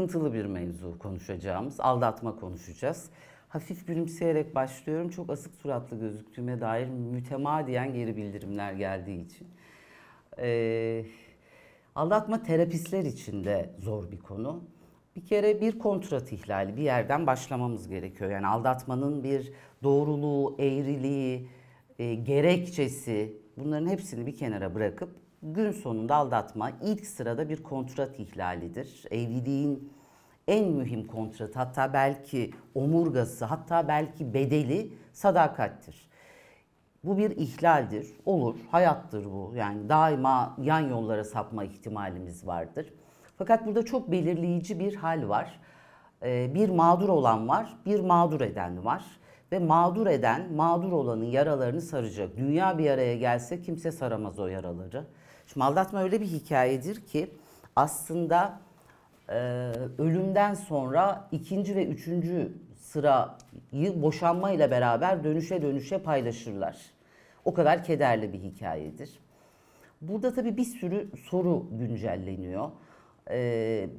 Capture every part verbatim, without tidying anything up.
sıkıntılı bir mevzu konuşacağımız. Aldatma konuşacağız. Hafif gülümseyerek başlıyorum. Çok asık suratlı gözüktüğüme dair mütemadiyen geri bildirimler geldiği için. Ee, aldatma terapistler için de zor bir konu. Bir kere bir kontrat ihlali, bir yerden başlamamız gerekiyor. Yani aldatmanın bir doğruluğu, eğriliği, e, gerekçesi, bunların hepsini bir kenara bırakıp gün sonunda aldatma ilk sırada bir kontrat ihlalidir. Evliliğin en mühim kontratı, hatta belki omurgası, hatta belki bedeli sadakattir. Bu bir ihlaldir, olur, hayattır bu. Yani daima yan yollara sapma ihtimalimiz vardır. Fakat burada çok belirleyici bir hal var. Ee, bir mağdur olan var, bir mağdur eden var. Ve mağdur eden, mağdur olanın yaralarını saracak. Dünya bir araya gelse kimse saramaz o yaraları. Şimdi aldatma öyle bir hikayedir ki aslında e, ölümden sonra ikinci ve üçüncü sırayı boşanmayla beraber dönüşe dönüşe paylaşırlar. O kadar kederli bir hikayedir. Burada tabii bir sürü soru güncelleniyor. Ee,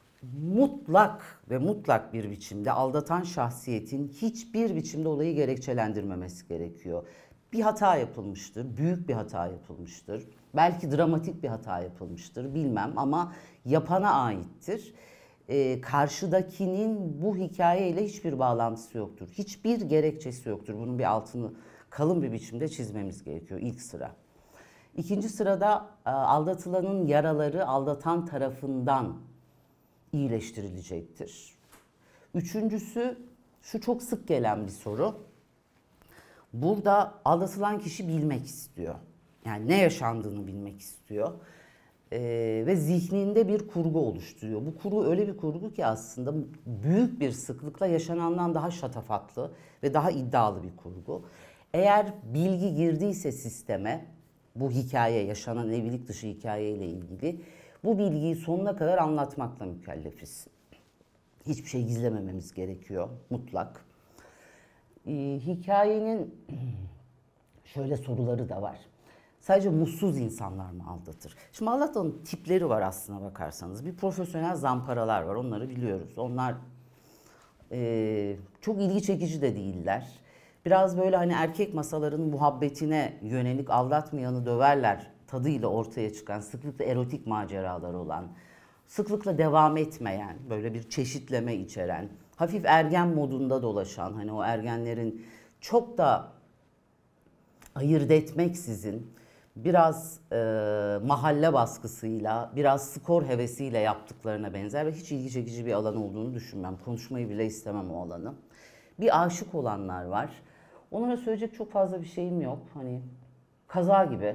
mutlak ve mutlak bir biçimde aldatan şahsiyetin hiçbir biçimde olayı gerekçelendirmemesi gerekiyor. Bir hata yapılmıştır, büyük bir hata yapılmıştır. Belki dramatik bir hata yapılmıştır, bilmem, ama yapana aittir. Ee, karşıdakinin bu hikayeyle hiçbir bağlantısı yoktur. Hiçbir gerekçesi yoktur. Bunun bir altını kalın bir biçimde çizmemiz gerekiyor ilk sıra. İkinci sırada aldatılanın yaraları aldatan tarafından iyileştirilecektir. Üçüncüsü, şu çok sık gelen bir soru. Burada aldatılan kişi bilmek istiyor. Yani ne yaşandığını bilmek istiyor. Ee, ve zihninde bir kurgu oluşturuyor. Bu kurgu öyle bir kurgu ki aslında büyük bir sıklıkla yaşanandan daha şatafatlı ve daha iddialı bir kurgu. Eğer bilgi girdiyse sisteme, bu hikaye, yaşanan evlilik dışı hikayeyle ilgili, bu bilgiyi sonuna kadar anlatmakla mükellefiz. Hiçbir şey gizlemememiz gerekiyor, mutlak. Ee, hikayenin şöyle soruları da var. Sadece mutsuz insanlar mı aldatır? Şimdi aldatanın tipleri var aslına bakarsanız. Bir profesyonel zamparalar var, onları biliyoruz. Onlar e, çok ilgi çekici de değiller. Biraz böyle hani erkek masalarının muhabbetine yönelik aldatmayanı döverler tadıyla ortaya çıkan, sıklıkla erotik maceralar olan, sıklıkla devam etmeyen, böyle bir çeşitleme içeren, hafif ergen modunda dolaşan, hani o ergenlerin çok da ayırt etmeksizin biraz e, mahalle baskısıyla, biraz skor hevesiyle yaptıklarına benzer ve hiç ilgi çekici bir alan olduğunu düşünmem. Konuşmayı bile istemem o alanı. Bir aşık olanlar var. Onlara söyleyecek çok fazla bir şeyim yok. Hani kaza gibi.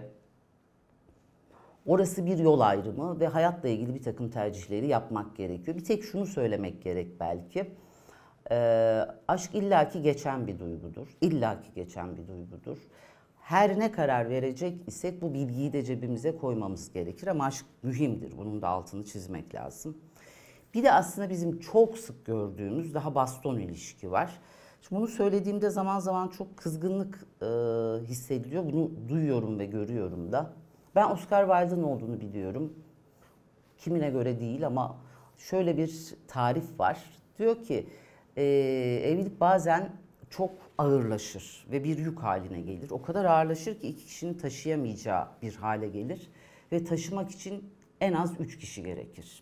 Orası bir yol ayrımı ve hayatla ilgili bir takım tercihleri yapmak gerekiyor. Bir tek şunu söylemek gerek belki. Ee, aşk illaki geçen bir duygudur. İllaki geçen bir duygudur. Her ne karar verecek isek bu bilgiyi de cebimize koymamız gerekir ama aşk mühimdir. Bunun da altını çizmek lazım. Bir de aslında bizim çok sık gördüğümüz daha baston ilişki var. Şimdi bunu söylediğimde zaman zaman çok kızgınlık e, hissediliyor. Bunu duyuyorum ve görüyorum da. Ben Oscar Wilde'ın olduğunu biliyorum. Kimine göre değil ama şöyle bir tarif var. Diyor ki e, evlilik bazen çok ağırlaşır ve bir yük haline gelir. O kadar ağırlaşır ki iki kişinin taşıyamayacağı bir hale gelir. Ve taşımak için en az üç kişi gerekir.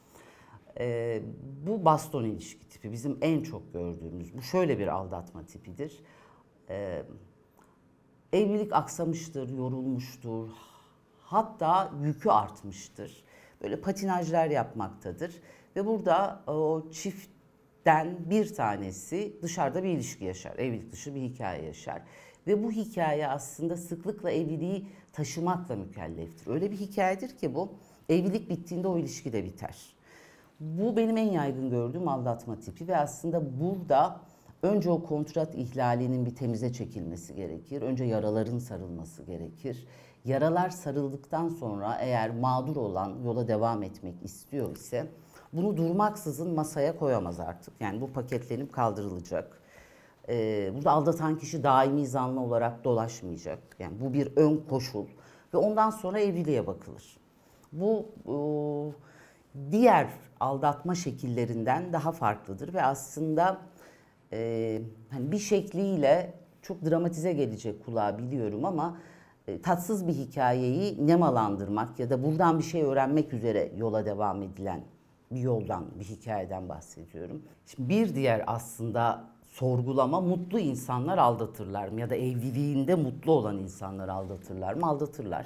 Ee, bu baston ilişki tipi bizim en çok gördüğümüz. Bu şöyle bir aldatma tipidir. Ee, evlilik aksamıştır, yorulmuştur, hatta yükü artmıştır. Böyle patinajlar yapmaktadır ve burada o çiftten bir tanesi dışarıda bir ilişki yaşar, evlilik dışı bir hikaye yaşar. Ve bu hikaye aslında sıklıkla evliliği taşımakla mükelleftir. Öyle bir hikayedir ki bu, evlilik bittiğinde o ilişki de biter. Bu benim en yaygın gördüğüm aldatma tipi ve aslında burada önce o kontrat ihlalinin bir temize çekilmesi gerekir. Önce yaraların sarılması gerekir. Yaralar sarıldıktan sonra eğer mağdur olan yola devam etmek istiyor ise bunu durmaksızın masaya koyamaz artık. Yani bu paketlenip kaldırılacak. Ee, burada aldatan kişi daimi zanlı olarak dolaşmayacak. Yani bu bir ön koşul ve ondan sonra evliliğe bakılır. Bu... E, diğer aldatma şekillerinden daha farklıdır ve aslında e, hani bir şekliyle çok dramatize gelecek kulağa biliyorum ama e, tatsız bir hikayeyi nemalandırmak ya da buradan bir şey öğrenmek üzere yola devam edilen bir yoldan, bir hikayeden bahsediyorum. Şimdi bir diğer aslında sorgulama, mutlu insanlar aldatırlar mı ya da evliliğinde mutlu olan insanlar aldatırlar mı? Aldatırlar.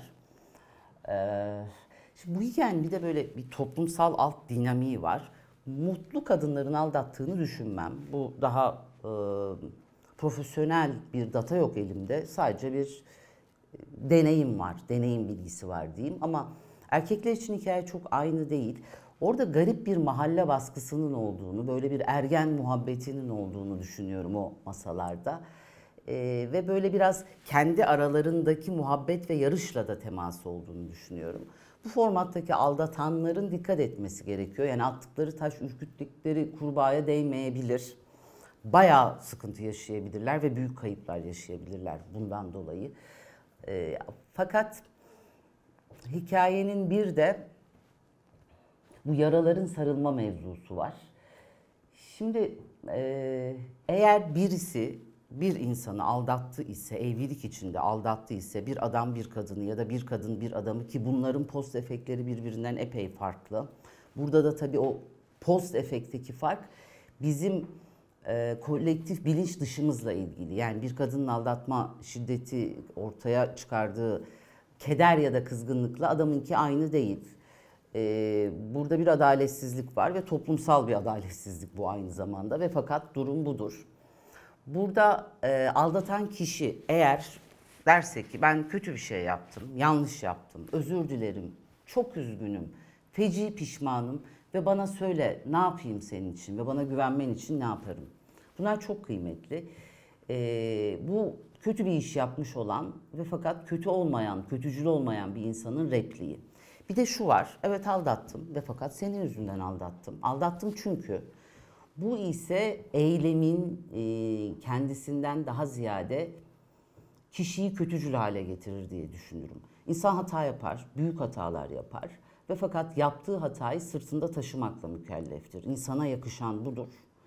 Ee, şimdi bu hikayenin bir de böyle bir toplumsal alt dinamiği var. Mutlu kadınların aldattığını düşünmem. Bu daha e, profesyonel bir data yok elimde. Sadece bir deneyim var, deneyim bilgisi var diyeyim. Ama erkekler için hikaye çok aynı değil. Orada garip bir mahalle baskısının olduğunu, böyle bir ergen muhabbetinin olduğunu düşünüyorum o masalarda. Ee, ve böyle biraz kendi aralarındaki muhabbet ve yarışla da teması olduğunu düşünüyorum. Bu formattaki aldatanların dikkat etmesi gerekiyor. Yani attıkları taş, ürküttükleri kurbağaya değmeyebilir. Bayağı sıkıntı yaşayabilirler ve büyük kayıplar yaşayabilirler bundan dolayı. Ee, fakat hikayenin bir de bu yaraların sarılma mevzusu var. Şimdi e, eğer birisi bir insanı aldattı ise, evlilik içinde aldattı ise bir adam bir kadını ya da bir kadın bir adamı ki bunların post efektleri birbirinden epey farklı. Burada da tabii o post efekteki fark bizim e, kolektif bilinç dışımızla ilgili. Yani bir kadının aldatma şiddeti ortaya çıkardığı keder ya da kızgınlıkla adamınki aynı değil. Ee, burada bir adaletsizlik var ve toplumsal bir adaletsizlik bu aynı zamanda ve fakat durum budur. Burada e, aldatan kişi eğer derse ki ben kötü bir şey yaptım, yanlış yaptım, özür dilerim, çok üzgünüm, feci pişmanım ve bana söyle ne yapayım senin için ve bana güvenmen için ne yaparım? Bunlar çok kıymetli. Ee, bu kötü bir iş yapmış olan ve fakat kötü olmayan, kötücül olmayan bir insanın repliği. Bir de şu var, evet aldattım ve fakat senin yüzünden aldattım. Aldattım çünkü bu ise eylemin e, kendisinden daha ziyade kişiyi kötücül hale getirir diye düşünürüm. İnsan hata yapar, büyük hatalar yapar ve fakat yaptığı hatayı sırtında taşımakla mükelleftir. İnsana yakışan budur.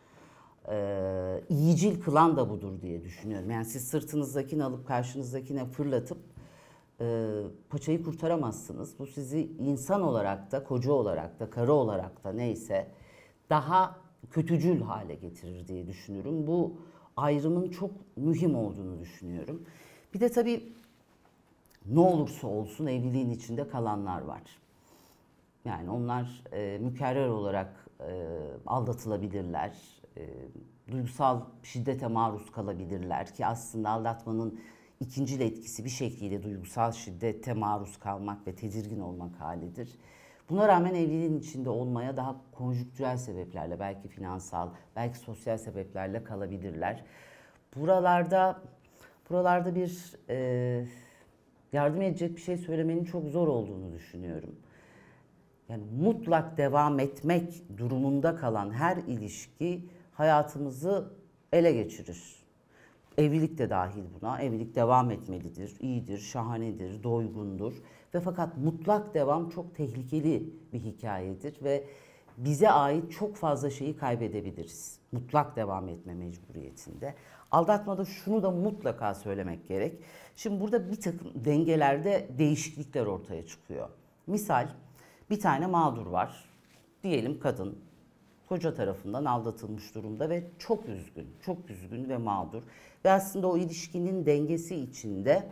Ee, iyicil kılan da budur diye düşünüyorum. Yani siz sırtınızdakini alıp karşınızdakine fırlatıp e, paçayı kurtaramazsınız. Bu sizi insan olarak da, koca olarak da, karı olarak da neyse daha kötücül hale getirir diye düşünüyorum. Bu ayrımın çok mühim olduğunu düşünüyorum. Bir de tabii ne olursa olsun evliliğin içinde kalanlar var. Yani onlar e, mükerrer olarak e, aldatılabilirler, e, duygusal şiddete maruz kalabilirler ki aslında aldatmanın ikincil etkisi bir şekilde duygusal şiddete maruz kalmak ve tedirgin olmak halidir. Buna rağmen evliliğin içinde olmaya daha konjüktürel sebeplerle, belki finansal, belki sosyal sebeplerle kalabilirler. Buralarda buralarda bir e, yardım edecek bir şey söylemenin çok zor olduğunu düşünüyorum. Yani mutlak devam etmek durumunda kalan her ilişki hayatımızı ele geçirir. Evlilik de dahil buna. Evlilik devam etmelidir, iyidir, şahanedir, doygundur. Ve fakat mutlak devam çok tehlikeli bir hikayedir ve bize ait çok fazla şeyi kaybedebiliriz. Mutlak devam etme mecburiyetinde. Aldatmada şunu da mutlaka söylemek gerek. Şimdi burada bir takım dengelerde değişiklikler ortaya çıkıyor. Misal bir tane mağdur var. Diyelim kadın koca tarafından aldatılmış durumda ve çok üzgün, çok üzgün ve mağdur. Ve aslında o ilişkinin dengesi içinde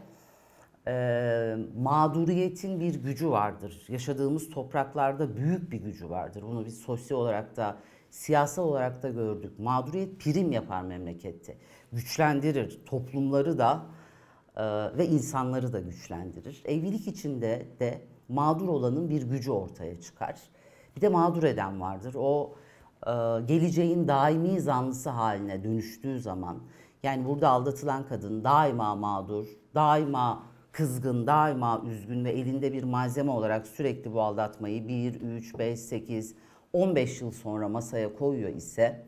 e, mağduriyetin bir gücü vardır. Yaşadığımız topraklarda büyük bir gücü vardır. Bunu biz sosyal olarak da, siyasal olarak da gördük. Mağduriyet prim yapar memlekette. Güçlendirir toplumları da e, ve insanları da güçlendirir. Evlilik içinde de mağdur olanın bir gücü ortaya çıkar. Bir de mağdur eden vardır. O e, geleceğin daimi zanlısı haline dönüştüğü zaman, yani burada aldatılan kadın daima mağdur, daima kızgın, daima üzgün ve elinde bir malzeme olarak sürekli bu aldatmayı bir, üç, beş, sekiz, on beş yıl sonra masaya koyuyor ise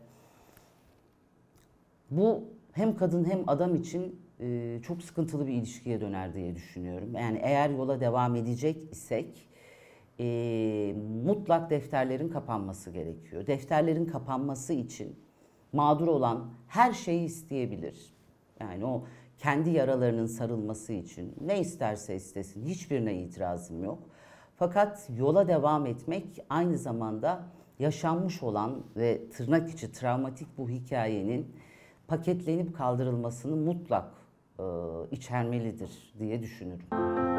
bu hem kadın hem adam için e, çok sıkıntılı bir ilişkiye döner diye düşünüyorum. Yani eğer yola devam edecek isek e, mutlak defterlerin kapanması gerekiyor. Defterlerin kapanması için mağdur olan her şeyi isteyebilir. Yani o kendi yaralarının sarılması için ne isterse istesin, hiçbirine itirazım yok. Fakat yola devam etmek aynı zamanda yaşanmış olan ve tırnak içi travmatik bu hikayenin paketlenip kaldırılmasını mutlak e, içermelidir diye düşünürüm.